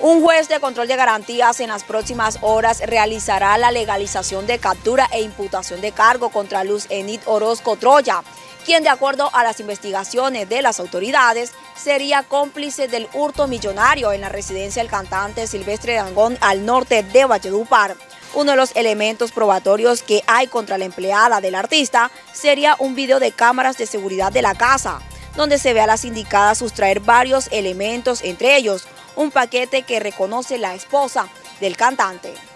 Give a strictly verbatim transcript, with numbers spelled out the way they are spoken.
Un juez de control de garantías en las próximas horas realizará la legalización de captura e imputación de cargo contra Luz Enid Orozco Troya, quien de acuerdo a las investigaciones de las autoridades sería cómplice del hurto millonario en la residencia del cantante Silvestre Dangond al norte de Valledupar. Uno de los elementos probatorios que hay contra la empleada del artista sería un video de cámaras de seguridad de la casa, donde se ve a las indicadas sustraer varios elementos, entre ellos un paquete que reconoce la esposa del cantante.